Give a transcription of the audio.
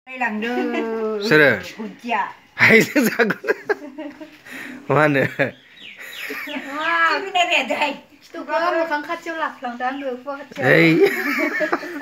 सोरो हायजों जागोन मा होनो मोखां खाथियाव लाफ्लांदों आङो ओइ